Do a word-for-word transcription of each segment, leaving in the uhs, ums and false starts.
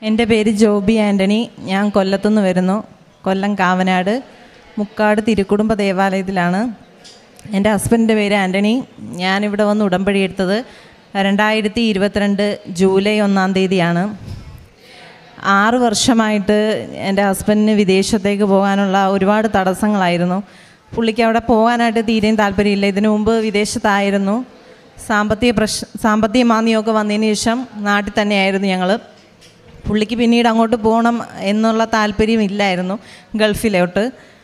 എൻ്റെ പേര് ജോബി ആൻ്റണി. ഞാൻ കൊല്ലത്തുനിന്ന് വരുന്നു. കൊല്ലം കാവനാട് മുക്കാട് തിരുക്കുടുംബ ദേവാലയത്തിലാണ്. എൻ്റെ ഹസ്ബൻഡിൻ്റെ പേര് ആൻ്റണി. ഞാനിവിടെ വന്ന് ഉടമ്പടി എടുത്തത് രണ്ടായിരത്തി ഇരുപത്തിരണ്ട് ജൂലൈ ഒന്നാം തീയതിയാണ്. ആറ് വർഷമായിട്ട് എൻ്റെ ഹസ്ബൻഡിന് വിദേശത്തേക്ക് പോകാനുള്ള ഒരുപാട് തടസ്സങ്ങളായിരുന്നു. പുള്ളിക്ക് അവിടെ പോകാനായിട്ട് തീരെയും താല്പര്യമില്ല. ഇതിനു മുമ്പ് വിദേശത്തായിരുന്നു. സാമ്പത്തിക പ്രശ് സാമ്പത്തിക മാന്ദ്യമൊക്കെ വന്നതിന് ശേഷം നാട്ടിൽ തന്നെയായിരുന്നു ഞങ്ങൾ. പുള്ളിക്ക് പിന്നീട് അങ്ങോട്ട് പോകണം എന്നുള്ള താല്പര്യമില്ലായിരുന്നു ഗൾഫിലോട്ട്.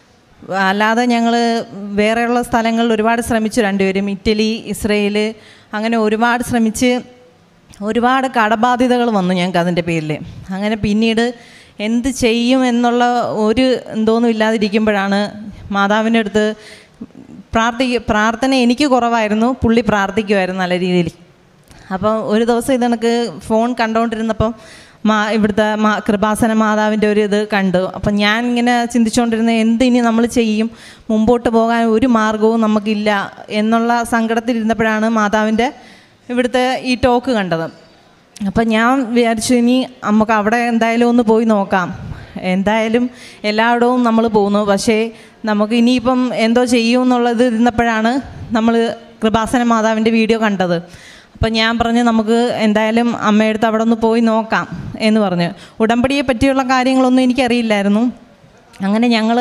അല്ലാതെ ഞങ്ങൾ വേറെയുള്ള സ്ഥലങ്ങളിൽ ഒരുപാട് ശ്രമിച്ചു രണ്ടുപേരും. ഇറ്റലി, ഇസ്രയേൽ, അങ്ങനെ ഒരുപാട് ശ്രമിച്ച് ഒരുപാട് കടബാധ്യതകൾ വന്നു ഞങ്ങൾക്ക് അതിൻ്റെ പേരിൽ. അങ്ങനെ പിന്നീട് എന്ത് ചെയ്യും എന്നുള്ള ഒരു എന്തോന്നും ഇല്ലാതിരിക്കുമ്പോഴാണ് മാതാവിൻ്റെ അടുത്ത് പ്രാർത്ഥിക്ക പ്രാർത്ഥന എനിക്ക് കുറവായിരുന്നു, പുള്ളി പ്രാർത്ഥിക്കുമായിരുന്നു നല്ല രീതിയിൽ. അപ്പം ഒരു ദിവസം ഇത് കണക്ക് ഫോൺ കണ്ടുകൊണ്ടിരുന്നപ്പം മാ ഇവിടുത്തെ മാ കൃപാസന മാതാവിൻ്റെ ഒരു ഇത് കണ്ടു. അപ്പം ഞാൻ ഇങ്ങനെ ചിന്തിച്ചുകൊണ്ടിരുന്ന എന്തിനി നമ്മൾ ചെയ്യും, മുമ്പോട്ട് പോകാൻ ഒരു മാർഗവും നമുക്കില്ല എന്നുള്ള സങ്കടത്തിലിരുന്നപ്പോഴാണ് മാതാവിൻ്റെ ഇവിടുത്തെ ഈ ടോക്ക് കണ്ടത്. അപ്പം ഞാൻ വിചാരിച്ചു ഇനി നമുക്ക് അവിടെ എന്തായാലും ഒന്ന് പോയി നോക്കാം. എന്തായാലും എല്ലായിടവും നമ്മൾ പോകുന്നു, പക്ഷേ നമുക്ക് ഇനിയിപ്പം എന്തോ ചെയ്യും എന്നുള്ളത് ഇരുന്നപ്പോഴാണ് നമ്മൾ കൃപാസന മാതാവിൻ്റെ വീഡിയോ കണ്ടത്. അപ്പം ഞാൻ പറഞ്ഞു നമുക്ക് എന്തായാലും അമ്മയടുത്ത് അവിടെ ഒന്ന് പോയി നോക്കാം എന്ന് പറഞ്ഞു. ഉടമ്പടിയെ പറ്റിയുള്ള കാര്യങ്ങളൊന്നും എനിക്കറിയില്ലായിരുന്നു. അങ്ങനെ ഞങ്ങൾ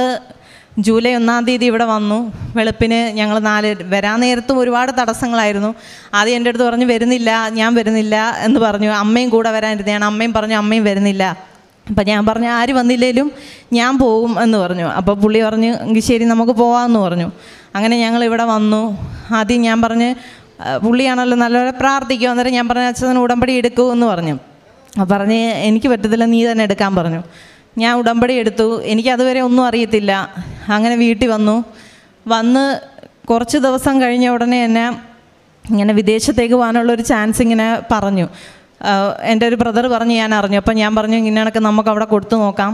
ജൂലൈ ഒന്നാം തീയതി ഇവിടെ വന്നു. വെളുപ്പിന് ഞങ്ങൾ നാല് വരാൻ നേരത്തും ഒരുപാട് തടസ്സങ്ങളായിരുന്നു. ആദ്യം എൻ്റെ അടുത്ത് പറഞ്ഞു വരുന്നില്ല, ഞാൻ വരുന്നില്ല എന്ന് പറഞ്ഞു. അമ്മയും കൂടെ വരാനിരുന്നതാണ്. അമ്മയും പറഞ്ഞു അമ്മയും വരുന്നില്ല. അപ്പം ഞാൻ പറഞ്ഞു ആര് വന്നില്ലേലും ഞാൻ പോകും എന്ന് പറഞ്ഞു. അപ്പോൾ പുള്ളി പറഞ്ഞു എങ്കിൽ ശരി നമുക്ക് പോകാമെന്ന് പറഞ്ഞു. അങ്ങനെ ഞങ്ങൾ ഇവിടെ വന്നു. ആദ്യം ഞാൻ പറഞ്ഞ് പുള്ളിയാണല്ലോ നല്ലപോലെ പ്രാർത്ഥിക്കും. അന്നേരം ഞാൻ പറഞ്ഞു അച്ഛൻ ഉടമ്പടി എടുക്കൂ എന്ന് പറഞ്ഞു. പറഞ്ഞ് എനിക്ക് പറ്റത്തില്ല, നീ തന്നെ എടുക്കാൻ പറഞ്ഞു. ഞാൻ ഉടമ്പടി എടുത്തു. എനിക്കതുവരെ ഒന്നും അറിയത്തില്ല. അങ്ങനെ വീട്ടിൽ വന്നു. വന്ന് കുറച്ച് ദിവസം കഴിഞ്ഞ ഉടനെ തന്നെ ഇങ്ങനെ വിദേശത്തേക്ക് പോകാനുള്ളൊരു ചാൻസ് ഇങ്ങനെ പറഞ്ഞു. എൻ്റെ ഒരു ബ്രദർ പറഞ്ഞ് ഞാൻ അറിഞ്ഞു. അപ്പം ഞാൻ പറഞ്ഞു ഇങ്ങനെയൊക്കെ നമുക്ക് അവിടെ കൊടുത്തു നോക്കാം,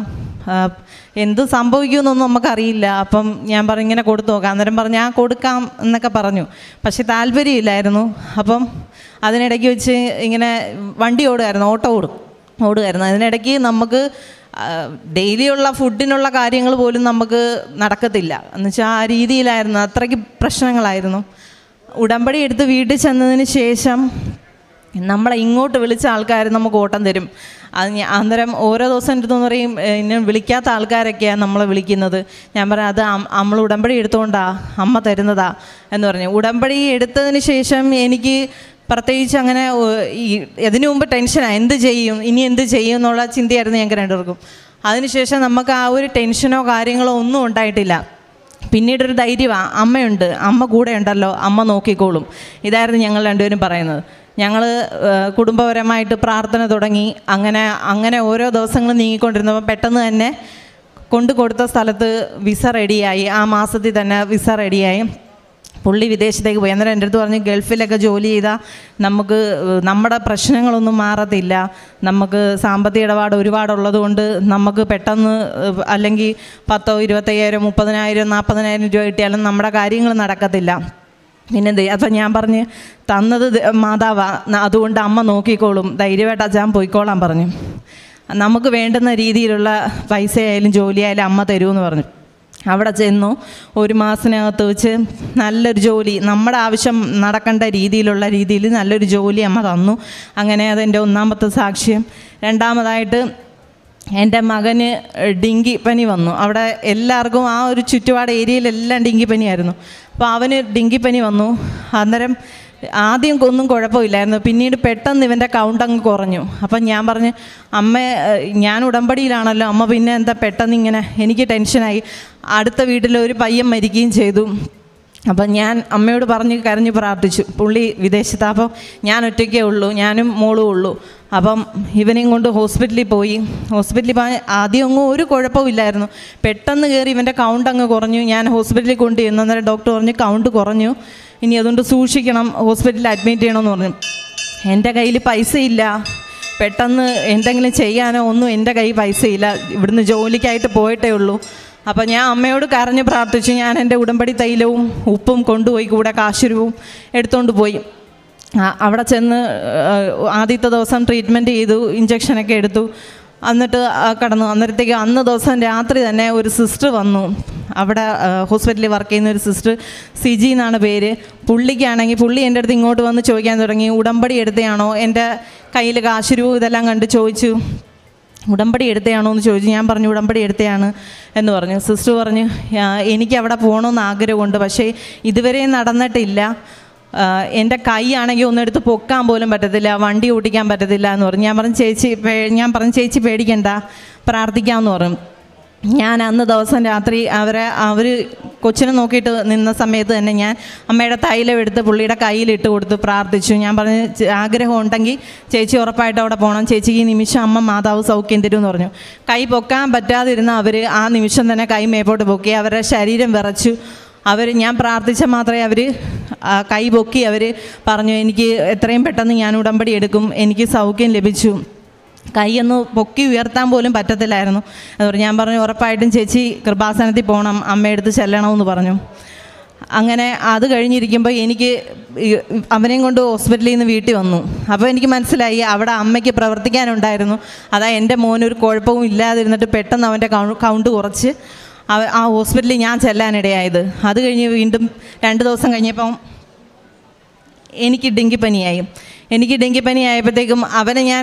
എന്ത് സംഭവിക്കുമെന്നൊന്നും നമുക്കറിയില്ല. അപ്പം ഞാൻ പറഞ്ഞു ഇങ്ങനെ കൊടുത്തു നോക്കാം. അന്നേരം പറഞ്ഞു ഞാൻ കൊടുക്കാം എന്നൊക്കെ പറഞ്ഞു. പക്ഷേ താല്പര്യമില്ലായിരുന്നു. അപ്പം അതിനിടയ്ക്ക് വെച്ച് ഇങ്ങനെ വണ്ടി ഓടുമായിരുന്നു, ഓട്ടോ ഓടും ഓടുമായിരുന്നു. അതിനിടയ്ക്ക് നമുക്ക് ഡെയിലിയുള്ള ഫുഡിനുള്ള കാര്യങ്ങൾ പോലും നമുക്ക് നടക്കത്തില്ല എന്ന് വെച്ചാൽ ആ രീതിയിലായിരുന്നു. അത്രയ്ക്ക് പ്രശ്നങ്ങളായിരുന്നു. ഉടമ്പടി എടുത്ത് വീട്ടിൽ ചെന്നതിന് ശേഷം നമ്മളെ ഇങ്ങോട്ട് വിളിച്ച ആൾക്കാർ നമുക്ക് ഓട്ടം തരും. അത് അന്നേരം ഓരോ ദിവസം എൻ്റെ അടുത്ത് പറയും ഇന്നെ വിളിക്കാത്ത ആൾക്കാരൊക്കെയാണ് നമ്മളെ വിളിക്കുന്നത്. ഞാൻ പറയാം അത് നമ്മൾ ഉടമ്പടി എടുത്തുകൊണ്ടാ അമ്മ തരുന്നതാ എന്ന് പറഞ്ഞു. ഉടമ്പടി എടുത്തതിന് ശേഷം എനിക്ക് പ്രത്യേകിച്ച് അങ്ങനെ ഈ ഇതിനു മുമ്പ് ടെൻഷനാണ്, എന്ത് ചെയ്യും ഇനി എന്ത് ചെയ്യും എന്നുള്ള ചിന്തയായിരുന്നു ഞങ്ങൾക്ക് രണ്ടുപേർക്കും. അതിനുശേഷം നമുക്ക് ആ ഒരു ടെൻഷനോ കാര്യങ്ങളോ ഒന്നും ഉണ്ടായിട്ടില്ല. പിന്നീടൊരു ധൈര്യമാണ്, അമ്മയുണ്ട്, അമ്മ കൂടെ ഉണ്ടല്ലോ, അമ്മ നോക്കിക്കോളും. ഇതായിരുന്നു ഞങ്ങൾ രണ്ടുപേരും പറയുന്നത്. ഞങ്ങൾ കുടുംബപരമായിട്ട് പ്രാർത്ഥന തുടങ്ങി. അങ്ങനെ അങ്ങനെ ഓരോ ദിവസങ്ങളും നീങ്ങിക്കൊണ്ടിരുന്നപ്പോൾ പെട്ടെന്ന് തന്നെ കൊണ്ടു കൊടുത്ത സ്ഥലത്ത് വിസ റെഡിയായി. ആ മാസത്തിൽ തന്നെ വിസ റെഡിയായി. പുള്ളി വിദേശത്തേക്ക് പോയി. അന്നേരം എൻ്റെ അടുത്ത് പറഞ്ഞ് ഗൾഫിലൊക്കെ ജോലി ചെയ്താൽ നമുക്ക് നമ്മുടെ പ്രശ്നങ്ങളൊന്നും മാറത്തില്ല, നമുക്ക് സാമ്പത്തിക ഇടപാട് ഒരുപാടുള്ളത് കൊണ്ട് നമുക്ക് പെട്ടെന്ന് അല്ലെങ്കിൽ പത്തോ ഇരുപത്തയ്യായിരം മുപ്പതിനായിരം നാൽപ്പതിനായിരം രൂപ കിട്ടിയാലും നമ്മുടെ കാര്യങ്ങൾ നടക്കത്തില്ല. പിന്നെന്ത് അപ്പം ഞാൻ പറഞ്ഞ് തന്നത് മാതാവാ, അതുകൊണ്ട് അമ്മ നോക്കിക്കോളും, ധൈര്യമായിട്ട് അച്ഛൻ പോയിക്കോളാൻ പറഞ്ഞു. നമുക്ക് വേണ്ടുന്ന രീതിയിലുള്ള പൈസയായാലും ജോലിയായാലും അമ്മ തരുമെന്ന് പറഞ്ഞു. അവിടെ ചെന്നു ഒരു മാസത്തിനകത്ത് വെച്ച് നല്ലൊരു ജോലി, നമ്മുടെ ആവശ്യം നടക്കേണ്ട രീതിയിലുള്ള രീതിയിൽ നല്ലൊരു ജോലി അമ്മ തന്നു. അങ്ങനെ അതെൻ്റെ ഒന്നാമത്തെ സാക്ഷ്യം. രണ്ടാമതായിട്ട് എൻ്റെ മകന് ഡെങ്കി പനി വന്നു. അവിടെ എല്ലാവർക്കും ആ ഒരു ചുറ്റുപാട് ഏരിയയിലെല്ലാം ഡെങ്കി പനിയായിരുന്നു. അപ്പോൾ അവന് ഡെങ്കി പനി വന്നു. അന്നേരം ആദ്യം ഒന്നും കുഴപ്പമില്ലായിരുന്നു. പിന്നീട് പെട്ടെന്ന് ഇവൻ്റെ കൗണ്ട് അങ്ങ് കുറഞ്ഞു. അപ്പം ഞാൻ പറഞ്ഞു അമ്മ ഞാൻ ഉടമ്പടിയിലാണല്ലോ അമ്മ, പിന്നെ എന്താ പെട്ടെന്ന് ഇങ്ങനെ, എനിക്ക് ടെൻഷനായി. അടുത്ത വീട്ടിലൊരു പയ്യൻ മരിക്കുകയും ചെയ്തു. അപ്പം ഞാൻ അമ്മയോട് പറഞ്ഞ് കരഞ്ഞ് പ്രാർത്ഥിച്ചു. പുള്ളി വിദേശത്താണ്. അപ്പം ഞാൻ ഒറ്റയ്ക്കേ ഉള്ളൂ, ഞാനും മോളും ഉള്ളൂ. അപ്പം ഇവനെയും കൊണ്ട് ഹോസ്പിറ്റലിൽ പോയി. ഹോസ്പിറ്റലിൽ പോകാൻ ആദ്യം ഒന്നും ഒരു കുഴപ്പമില്ലായിരുന്നു. പെട്ടെന്ന് കയറി ഇവൻ്റെ കൗണ്ട് അങ്ങ് കുറഞ്ഞു. ഞാൻ ഹോസ്പിറ്റലിൽ കൊണ്ട് ചെന്നു. അന്നേരം ഡോക്ടർ പറഞ്ഞു കൗണ്ട് കുറഞ്ഞു, ഇനി അതുകൊണ്ട് സൂക്ഷിക്കണം, ഹോസ്പിറ്റലിൽ അഡ്മിറ്റ് ചെയ്യണമെന്ന് പറഞ്ഞു. എൻ്റെ കയ്യിൽ പൈസയില്ല, പെട്ടെന്ന് എന്തെങ്കിലും ചെയ്യാനോ ഒന്നും എൻ്റെ കയ്യിൽ പൈസയില്ല. ഇവിടുന്ന് ജോലിക്കായിട്ട് പോയിട്ടേ ഉള്ളൂ. അപ്പം ഞാൻ അമ്മയോട് കരഞ്ഞ് പ്രാർത്ഥിച്ചു. ഞാൻ എൻ്റെ ഉടമ്പടി തൈലവും ഉപ്പും കൊണ്ടുപോയി, കൂടെ കാശുരവും എടുത്തുകൊണ്ട് പോയി. അവിടെ ചെന്ന് ആദ്യത്തെ ദിവസം ട്രീറ്റ്മെൻറ്റ് ചെയ്തു, ഇഞ്ചക്ഷനൊക്കെ എടുത്തു. എന്നിട്ട് കടന്നു. അന്നേരത്തേക്ക് അന്ന് ദിവസം രാത്രി തന്നെ ഒരു സിസ്റ്റർ വന്നു. അവിടെ ഹോസ്പിറ്റലിൽ വർക്ക് ചെയ്യുന്ന ഒരു സിസ്റ്റർ, സിജി എന്നാണ് പേര്. പുള്ളിക്കാണെങ്കിൽ പുള്ളി എൻ്റെ അടുത്ത് ഇങ്ങോട്ട് വന്ന് ചോദിക്കാൻ തുടങ്ങി, ഉടമ്പടി എടുത്തയാണോ? എൻ്റെ കയ്യിൽ കാശുരൂ ഇതെല്ലാം കണ്ട് ചോദിച്ചു, ഉടമ്പടി എടുത്തയാണോ എന്ന് ചോദിച്ചു. ഞാൻ പറഞ്ഞു ഉടമ്പടി എടുത്തയാണ് എന്ന് പറഞ്ഞു. സിസ്റ്റർ പറഞ്ഞു, എനിക്ക് അവിടെ പോകണമെന്ന് ആഗ്രഹമുണ്ട്, പക്ഷേ ഇതുവരെ നടന്നിട്ടില്ല. എൻ്റെ കൈ ആണെങ്കിൽ ഒന്നും എടുത്ത് പൊക്കാൻ പോലും പറ്റത്തില്ല, വണ്ടി ഓടിക്കാൻ പറ്റത്തില്ല എന്ന് പറഞ്ഞു. ഞാൻ പറഞ്ഞു ചേച്ചി ഞാൻ പറഞ്ഞു ചേച്ചി പേടിക്കണ്ട, പ്രാർത്ഥിക്കാമെന്ന് പറഞ്ഞു. ഞാൻ അന്ന് ദിവസം രാത്രി അവരെ അവർ കൊച്ചിനെ നോക്കിയിട്ട് നിന്ന സമയത്ത് തന്നെ ഞാൻ അമ്മയുടെ തൈലം എടുത്ത് പുള്ളിയുടെ കയ്യിലിട്ട് കൊടുത്ത് പ്രാർത്ഥിച്ചു. ഞാൻ പറഞ്ഞു ആഗ്രഹം ഉണ്ടെങ്കിൽ ചേച്ചി ഉറപ്പായിട്ട് അവിടെ പോകണം, ചേച്ചിക്ക് ഈ നിമിഷം അമ്മ മാതാവ് സൗഖ്യം തരും എന്ന് പറഞ്ഞു. കൈ പൊക്കാൻ പറ്റാതിരുന്ന അവർ ആ നിമിഷം തന്നെ കൈ മേപ്പോട്ട് പൊക്കി. അവരുടെ ശരീരം വിറച്ചു. അവർ ഞാൻ പ്രാർത്ഥിച്ച മാത്രമേ അവർ കൈ പൊക്കി. അവർ പറഞ്ഞു എനിക്ക് എത്രയും പെട്ടെന്ന് ഞാൻ ഉടമ്പടി എടുക്കും, എനിക്ക് സൗഖ്യം ലഭിച്ചു. കൈയൊന്ന് പൊക്കി ഉയർത്താൻ പോലും പറ്റത്തില്ലായിരുന്നു. അതുകൊണ്ട് ഞാൻ പറഞ്ഞു ഉറപ്പായിട്ടും ചേച്ചി കൃപാസനത്തിൽ പോകണം, അമ്മയെടുത്ത് ചെല്ലണമെന്ന് പറഞ്ഞു. അങ്ങനെ അത് കഴിഞ്ഞിരിക്കുമ്പോൾ എനിക്ക് അവനെയും കൊണ്ട് ഹോസ്പിറ്റലിൽ നിന്ന് വീട്ടിൽ വന്നു. അപ്പോൾ എനിക്ക് മനസ്സിലായി അവിടെ അമ്മയ്ക്ക് പ്രവർത്തിക്കാനുണ്ടായിരുന്നു. അതാ എൻ്റെ മോനൊരു കുഴപ്പവും ഇല്ലാതിരുന്നിട്ട് പെട്ടെന്ന് അവൻ്റെ കൗണ്ട് കുറച്ച് ആ ഹോസ്പിറ്റലിൽ ഞാൻ ചെല്ലാനിടയായത്. അത് കഴിഞ്ഞ് വീണ്ടും രണ്ട് ദിവസം കഴിഞ്ഞപ്പം എനിക്ക് ഡെങ്കിപ്പനിയായി. എനിക്ക് ഡെങ്കിപ്പനി ആയപ്പോഴത്തേക്കും അവനെ ഞാൻ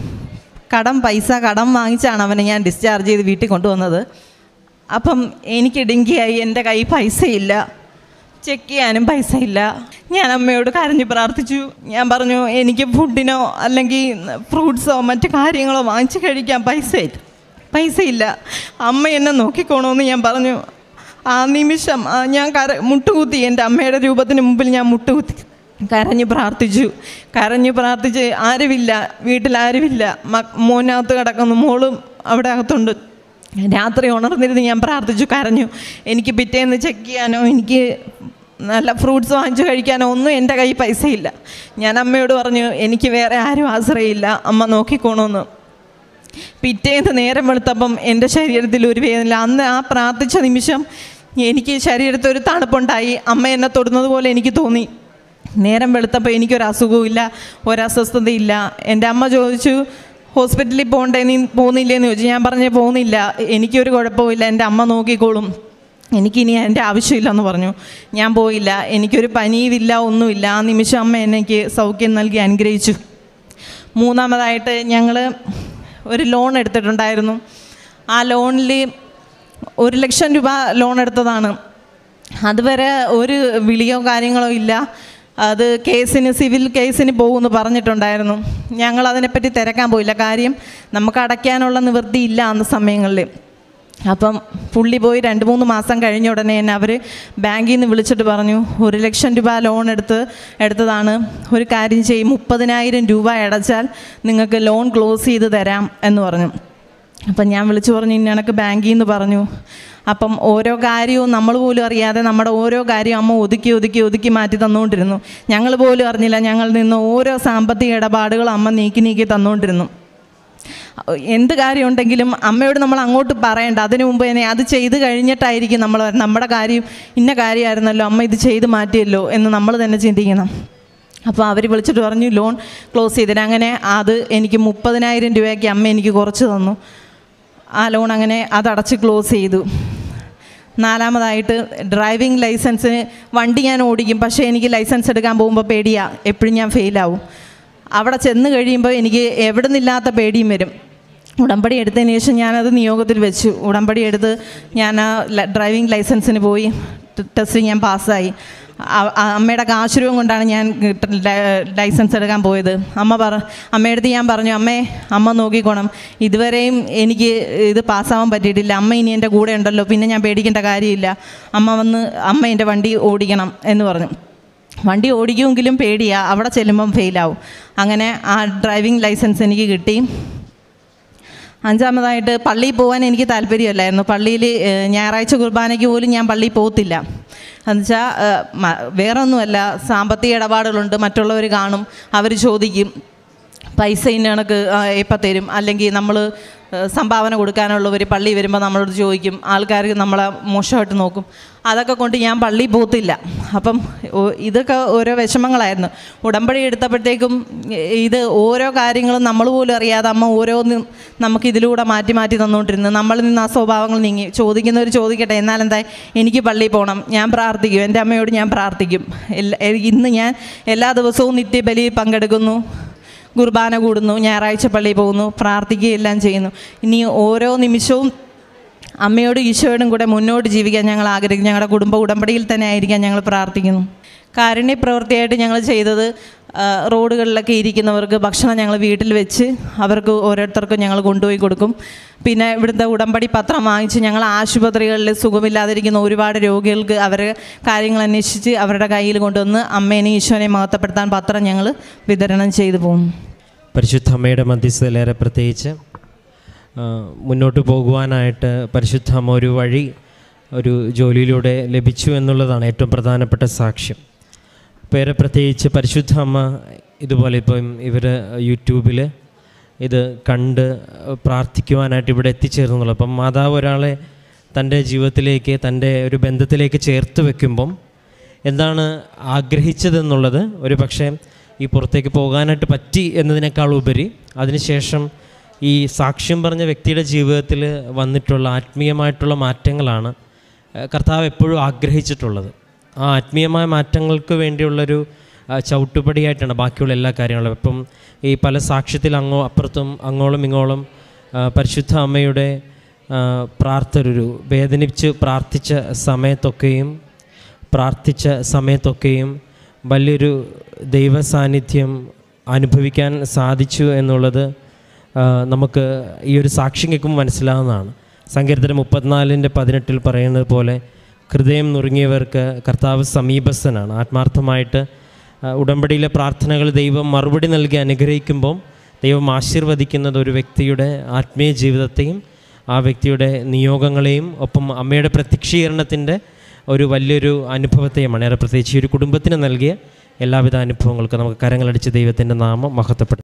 കടം പൈസ കടം വാങ്ങിച്ചാണ് അവനെ ഞാൻ ഡിസ്ചാർജ് ചെയ്ത് വീട്ടിൽ കൊണ്ടുവന്നത്. അപ്പം എനിക്ക് ഡെങ്കിയായി, എൻ്റെ കയ്യിൽ പൈസയില്ല, ചെക്ക് ചെയ്യാനും പൈസ ഇല്ല. ഞാൻ അമ്മയോട് കരഞ്ഞ് പ്രാർത്ഥിച്ചു. ഞാൻ പറഞ്ഞു എനിക്ക് ഫുഡിനോ അല്ലെങ്കിൽ ഫ്രൂട്ട്സോ മറ്റു കാര്യങ്ങളോ വാങ്ങിച്ച് കഴിക്കാൻ പൈസ പൈസയില്ല, അമ്മ എന്നെ നോക്കിക്കോണമെന്ന് ഞാൻ പറഞ്ഞു. ആ നിമിഷം ഞാൻ കര മുട്ടുകുത്തി എൻ്റെ അമ്മയുടെ രൂപത്തിന് മുമ്പിൽ ഞാൻ മുട്ടുകുത്തി കരഞ്ഞ് പ്രാർത്ഥിച്ചു. കരഞ്ഞ് പ്രാർത്ഥിച്ച് ആരുമില്ല, വീട്ടിലാരുമില്ല, മ മോനകത്ത് കിടക്കുന്നു, മോളും അവിടെ അകത്തുണ്ട്. രാത്രി ഉണർന്നിരുന്ന് ഞാൻ പ്രാർത്ഥിച്ചു, കരഞ്ഞു. എനിക്ക് പിറ്റേന്ന് ചെക്ക് ചെയ്യാനോ എനിക്ക് നല്ല ഫ്രൂട്ട്സ് വാങ്ങിച്ച് കഴിക്കാനോ ഒന്നും എൻ്റെ കയ്യിൽ പൈസയില്ല. ഞാൻ അമ്മയോട് പറഞ്ഞു എനിക്ക് വേറെ ആരും ആശ്രയമില്ല, അമ്മ നോക്കിക്കോണമെന്ന്. പിറ്റേന്ന് നേരം വെളുത്തപ്പം എൻ്റെ ശരീരത്തിൽ ഒരു വേദന. അന്ന് ആ പ്രാർത്ഥിച്ച നിമിഷം എനിക്ക് ശരീരത്തിൽ ഒരു തണുപ്പുണ്ടായി. അമ്മ എന്നെ തൊടുന്നത് പോലെ എനിക്ക് തോന്നി. നേരം വെളുത്തപ്പോൾ എനിക്കൊരു അസുഖവും ഇല്ല, ഒരസ്വസ്ഥതയില്ല. എൻ്റെ അമ്മ ചോദിച്ചു ഹോസ്പിറ്റലിൽ പോകണ്ടേ, നീ പോകുന്നില്ലേന്ന് ചോദിച്ചു. ഞാൻ പറഞ്ഞേ പോകുന്നില്ല, എനിക്കൊരു കുഴപ്പമില്ല, എൻ്റെ അമ്മ നോക്കിക്കോളും, എനിക്കിനി എൻ്റെ ആവശ്യമില്ലെന്ന് പറഞ്ഞു. ഞാൻ പോയില്ല, എനിക്കൊരു പനിയുമില്ല, ഒന്നുമില്ല. ആ നിമിഷം അമ്മ എനിക്ക് സൗഖ്യം നൽകി അനുഗ്രഹിച്ചു. മൂന്നാമതായിട്ട് ഞങ്ങൾ ഒരു ലോൺ എടുത്തിട്ടുണ്ടായിരുന്നു. ആ ലോണിൽ ഒരു ലക്ഷം രൂപ ലോൺ എടുത്തതാണ്. അതുവരെ ഒരു വിളിയോ കാര്യങ്ങളോ ഇല്ല. അത് കേസിന് സിവിൽ കേസിന് പോകുമെന്ന് പറഞ്ഞിട്ടുണ്ടായിരുന്നു. ഞങ്ങൾ അതിനെപ്പറ്റി തിരക്കാൻ പോയില്ല, കാര്യം നമുക്ക് അടയ്ക്കാനുള്ള നിവൃത്തിയില്ല അന്ന് സമയങ്ങളിൽ. അപ്പം പുള്ളി പോയി രണ്ട് മൂന്ന് മാസം കഴിഞ്ഞ ഉടനെ തന്നെ അവർ ബാങ്കിൽ നിന്ന് വിളിച്ചിട്ട് പറഞ്ഞു ഒരു ലക്ഷം രൂപ ലോൺ എടുത്ത് എടുത്തതാണ്, ഒരു കാര്യം ചെയ്യും, മുപ്പതിനായിരം രൂപ അടച്ചാൽ നിങ്ങൾക്ക് ലോൺ ക്ലോസ് ചെയ്ത് തരാം എന്ന് പറഞ്ഞു. അപ്പം ഞാൻ വിളിച്ചു പറഞ്ഞു ഇന്ന കണക്ക് ബാങ്കിൽ നിന്ന് പറഞ്ഞു. അപ്പം ഓരോ കാര്യവും നമ്മൾ പോലും അറിയാതെ നമ്മുടെ ഓരോ കാര്യവും അമ്മ ഒതുക്കി ഒതുക്കി ഒതുക്കി മാറ്റി തന്നുകൊണ്ടിരുന്നു. ഞങ്ങൾ പോലും അറിഞ്ഞില്ല, ഞങ്ങളിൽ നിന്ന് ഓരോ സാമ്പത്തിക ഇടപാടുകളും അമ്മ നീക്കി നീക്കി തന്നുകൊണ്ടിരുന്നു. എന്ത് കാര്യം ഉണ്ടെങ്കിലും അമ്മയോട് നമ്മൾ അങ്ങോട്ട് പറയണ്ട, അതിനു മുമ്പ് തന്നെ അത് ചെയ്ത് കഴിഞ്ഞിട്ടായിരിക്കും നമ്മൾ നമ്മുടെ കാര്യം ഇന്ന കാര്യമായിരുന്നല്ലോ അമ്മ ഇത് ചെയ്ത് മാറ്റിയല്ലോ എന്ന് നമ്മൾ തന്നെ ചിന്തിക്കണം. അപ്പോൾ അവർ വിളിച്ചിട്ട് പറഞ്ഞു ലോൺ ക്ലോസ് ചെയ്തിട്ട്. അങ്ങനെ അത് എനിക്ക് മുപ്പതിനായിരം രൂപയ്ക്ക് അമ്മ എനിക്ക് കുറച്ച് തന്നു. ആ ലോൺ അങ്ങനെ അതടച്ച് ക്ലോസ് ചെയ്തു. നാലാമതായിട്ട് ഡ്രൈവിംഗ് ലൈസൻസിന് വണ്ടി ഞാൻ ഓടിക്കും, പക്ഷേ എനിക്ക് ലൈസൻസ് എടുക്കാൻ പോകുമ്പോൾ പേടിയാണ്, എപ്പോഴും ഞാൻ ഫെയിലാവും. അവിടെ ചെന്ന് കഴിയുമ്പോൾ എനിക്ക് എവിടെ നിന്നില്ലാത്ത പേടിയും വരും. ഉടമ്പടി എടുത്തതിന് ശേഷം ഞാനത് നിയോഗത്തിൽ വെച്ചു. ഉടമ്പടി എടുത്ത് ഞാൻ ആ ഡ്രൈവിംഗ് ലൈസൻസിന് പോയി, ടെസ്റ്റ് ഞാൻ പാസ്സായി. അമ്മയുടെ കാശുരൂപം കൊണ്ടാണ് ഞാൻ ലൈസൻസ് എടുക്കാൻ പോയത്. അമ്മ പറ അമ്മയടുത്ത് ഞാൻ പറഞ്ഞു അമ്മേ അമ്മ നോക്കിക്കോണം, ഇതുവരെയും എനിക്ക് ഇത് പാസ്സാവാൻ പറ്റിയിട്ടില്ല, അമ്മ ഇനി എൻ്റെ കൂടെ ഉണ്ടല്ലോ, പിന്നെ ഞാൻ പേടിക്കേണ്ട കാര്യമില്ല, അമ്മ വന്ന് അമ്മ എൻ്റെ വണ്ടി ഓടിക്കണം എന്ന് പറഞ്ഞു. വണ്ടി ഓടിക്കുമെങ്കിലും പേടിയാണ്, അവിടെ ചെല്ലുമ്പം ഫെയിലാവും. അങ്ങനെ ആ ഡ്രൈവിംഗ് ലൈസൻസ് എനിക്ക് കിട്ടി. അഞ്ചാമതായിട്ട് പള്ളിയിൽ പോകാൻ എനിക്ക് താല്പര്യമല്ലായിരുന്നു. പള്ളിയിൽ ഞായറാഴ്ച കുർബാനയ്ക്ക് പോലും ഞാൻ പള്ളിയിൽ പോകത്തില്ല. എന്നുവെച്ചാൽ വേറെ ഒന്നുമല്ല, സാമ്പത്തിക ഇടപാടുകളുണ്ട്, മറ്റുള്ളവർ കാണും, അവർ ചോദിക്കും. പൈസ ഇന്ന കണക്ക് ഇപ്പം തരും, അല്ലെങ്കിൽ നമ്മൾ സംഭാവന കൊടുക്കാനുള്ളവർ പള്ളി വരുമ്പോൾ നമ്മളോട് ചോദിക്കും, ആൾക്കാർ നമ്മളെ മോശമായിട്ട് നോക്കും. അതൊക്കെ കൊണ്ട് ഞാൻ പള്ളിയിൽ പോകത്തില്ല. അപ്പം ഇതൊക്കെ ഓരോ വിഷമങ്ങളായിരുന്നു. ഉടമ്പടി എടുത്തപ്പോഴത്തേക്കും ഇത് ഓരോ കാര്യങ്ങളും നമ്മൾ പോലും അറിയാതെ അമ്മ ഓരോന്നും നമുക്ക് ഇതിലൂടെ മാറ്റി മാറ്റി തന്നുകൊണ്ടിരുന്നു. നമ്മളിൽ നിന്ന് ആ സ്വഭാവങ്ങൾ നീങ്ങി. ചോദിക്കുന്നവർ ചോദിക്കട്ടെ, എന്നാലെന്താ എനിക്ക് പള്ളിയിൽ പോകണം, ഞാൻ പ്രാർത്ഥിക്കും, എൻ്റെ അമ്മയോട് ഞാൻ പ്രാർത്ഥിക്കും. എല്ലാ ഇന്ന് ഞാൻ എല്ലാ ദിവസവും നിത്യബലി പങ്കെടുക്കുന്നു, കുർബാന കൂടുന്നു, ഞായറാഴ്ച പള്ളിയിൽ പോകുന്നു, പ്രാർത്ഥിക്കുകയെല്ലാം ചെയ്യുന്നു. ഇനി ഓരോ നിമിഷവും അമ്മയോടും ഈശോയോടും കൂടെ മുന്നോട്ട് ജീവിക്കാൻ ഞങ്ങൾ ആഗ്രഹിക്കുന്നു. ഞങ്ങളുടെ കുടുംബ ഉടമ്പടിയിൽ തന്നെ ആയിരിക്കാൻ ഞങ്ങൾ പ്രാർത്ഥിക്കുന്നു. കാരുണ്യ പ്രവൃത്തിയായിട്ട് ഞങ്ങൾ ചെയ്തത് റോഡുകളിലൊക്കെ ഇരിക്കുന്നവർക്ക് ഭക്ഷണം ഞങ്ങൾ വീട്ടിൽ വെച്ച് അവർക്ക് ഓരോരുത്തർക്കും ഞങ്ങൾ കൊണ്ടുപോയി കൊടുക്കും. പിന്നെ ഇവിടുത്തെ ഉടമ്പടി പത്രം വാങ്ങിച്ച് ഞങ്ങൾ ആശുപത്രികളിൽ സുഖമില്ലാതിരിക്കുന്ന ഒരുപാട് രോഗികൾക്ക് അവരുടെ കാര്യങ്ങൾ അന്വേഷിച്ച് അവരുടെ കയ്യിൽ കൊണ്ടുവന്ന് അമ്മേനെയും ഈശോനെയും മഹത്വപ്പെടുത്താൻ പത്രം ഞങ്ങൾ വിതരണം ചെയ്തു പോകും. പരിശുദ്ധ അമ്മയുടെ മധ്യസ്ഥതയിലേറെ പ്രത്യേകിച്ച് മുന്നോട്ട് പോകുവാനായിട്ട് പരിശുദ്ധ അമ്മ ഒരു വഴി ഒരു ജോലിയിലൂടെ ലഭിച്ചു എന്നുള്ളതാണ് ഏറ്റവും പ്രധാനപ്പെട്ട സാക്ഷ്യം. പേരെ പ്രത്യേകിച്ച് പരിശുദ്ധ അമ്മ ഇതുപോലെ ഇപ്പം ഇവർ യൂട്യൂബിൽ ഇത് കണ്ട് പ്രാർത്ഥിക്കുവാനായിട്ട് ഇവിടെ എത്തിച്ചേർന്നുള്ളൂ. അപ്പം മാതാവ് ഒരാളെ തൻ്റെ ജീവിതത്തിലേക്ക് തൻ്റെ ഒരു ബന്ധത്തിലേക്ക് ചേർത്ത് വെക്കുമ്പം എന്താണ് ആഗ്രഹിച്ചതെന്നുള്ളത് ഒരു പക്ഷേ ഈ പുറത്തേക്ക് പോകാനായിട്ട് പറ്റി എന്നതിനേക്കാൾ ഉപരി അതിനുശേഷം ഈ സാക്ഷ്യം പറഞ്ഞ വ്യക്തിയുടെ ജീവിതത്തിൽ വന്നിട്ടുള്ള ആത്മീയമായിട്ടുള്ള മാറ്റങ്ങളാണ് കർത്താവ് എപ്പോഴും ആഗ്രഹിച്ചിട്ടുള്ളത്. ആ ആത്മീയമായ മാറ്റങ്ങൾക്ക് വേണ്ടിയുള്ളൊരു ചവിട്ടുപടിയായിട്ടാണ് ബാക്കിയുള്ള എല്ലാ കാര്യങ്ങളും. ഇപ്പം ഈ പല സാക്ഷ്യത്തിൽ അങ്ങോ അപ്പുറത്തും അങ്ങോളം ഇങ്ങോളം പരിശുദ്ധ അമ്മയുടെ പ്രാർത്ഥനൊരു വേദനിച്ച് പ്രാർത്ഥിച്ച സമയത്തൊക്കെയും പ്രാർത്ഥിച്ച സമയത്തൊക്കെയും വലിയൊരു ദൈവ സാന്നിധ്യം അനുഭവിക്കാൻ സാധിച്ചു എന്നുള്ളത് നമുക്ക് ഈ ഒരു സാക്ഷ്യം കേൾക്കുമ്പോൾ മനസ്സിലാവുന്നതാണ്. സങ്കീർത്തനം മുപ്പത്തിനാലിൻ്റെ പതിനെട്ടിൽ പറയുന്നത് പോലെ ഹൃദയം നുറുങ്ങിയവർക്ക് കർത്താവ് സമീപസ്ഥനാണ്. ആത്മാർത്ഥമായിട്ട് ഉടമ്പടിയിലെ പ്രാർത്ഥനകൾ ദൈവം മറുപടി നൽകി അനുഗ്രഹിക്കുമ്പം ദൈവം ആശീർവദിക്കുന്നത് ഒരു വ്യക്തിയുടെ ആത്മീയ ജീവിതത്തെയും ആ വ്യക്തിയുടെ നിയോഗങ്ങളെയും ഒപ്പം അമ്മയുടെ പ്രത്യക്ഷീകരണത്തിൻ്റെ ഒരു വലിയൊരു അനുഭവത്തെയുമാണ്. ഏറെ പ്രത്യേകിച്ച് ഒരു കുടുംബത്തിന് നൽകിയ എല്ലാവിധ അനുഭവങ്ങൾക്കും നമുക്ക് കരങ്ങളടിച്ച് ദൈവത്തിൻ്റെ നാമം മഹത്വപ്പെടുത്തും.